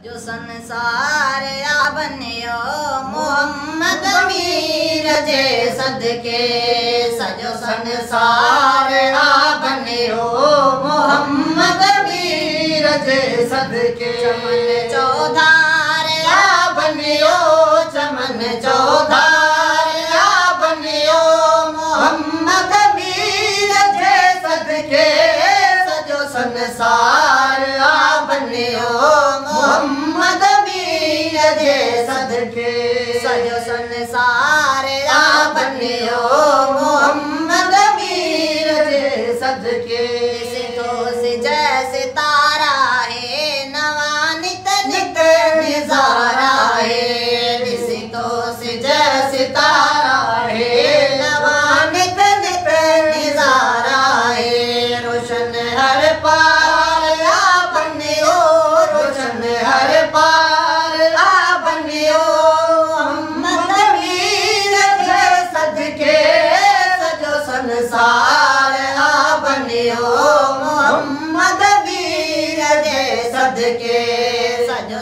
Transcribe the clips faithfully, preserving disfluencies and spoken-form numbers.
जो संसार आ बनियो मोहम्मद मीर जे सदके सजो संसार आ बनियो मोहम्मद मीर जे सदके चमन चौधार आ बनियो चमन चौधार आ बनियो मोहम्मद मीर जे सदके सजो संसार आ बनियो मोहम्मद मीर जे सदके सजो संसार आ बनियो मोहम्मद मीर जे सदके तो से जैसे तारा है नवा नित नित निजारा है जिसे तो से जैसे तारा है नवा नित नित निजारा है रोशन हर पार आ बनियो रोशन हर पार आ बनियो मोहम्मद मीर जे सदके सजो संसार आ बनियो मोहम्मद मीर जे सदके सजो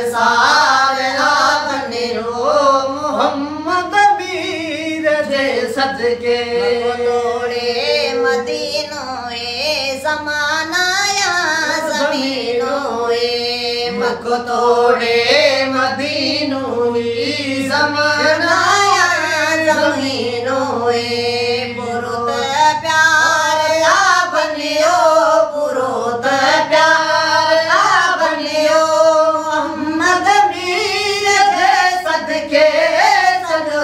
संसार आ बनियो मोहम्मद मीर जे सदके तोड़े मदीनो ए ज़मानाया ज़मीनो ए मको तोड़े मदीनो ए ज़मानाया ज़मीनो ए पुरुत प्यार आ बनियो पुरुत प्यार आ बनियो मोहम्मद मीर जे सदके सजो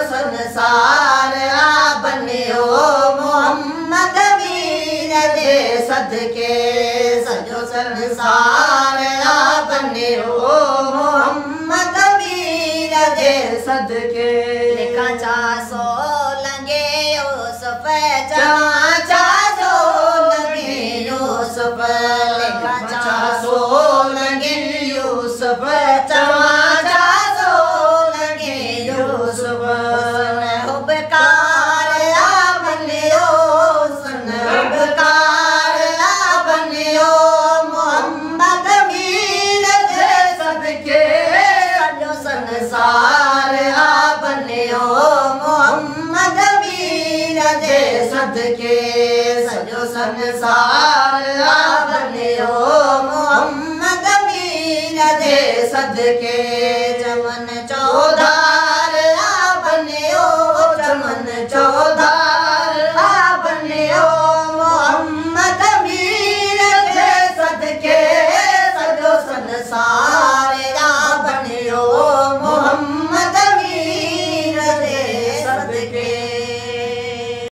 संसार आ बनियो मोहम्मद मीर जे सदके सजो संसार आ बनियो मोहम्मद मीर जे सदके लिखा चा सो लगे यूसुफ जहाँ चा सो लगे यूसुफ लिखा चा सो लगे यूसुफ जहाँ चा सो लगे यूसुफ हुबकार आ बनियो सुन हुबकार आ बनियो मोहम्मद मीर जे सदके सजो संसार आ बनियो मोहम्मद मीर जे सदके सजो संसार आ बनियो मोहम्मद मीर जे सदके चमन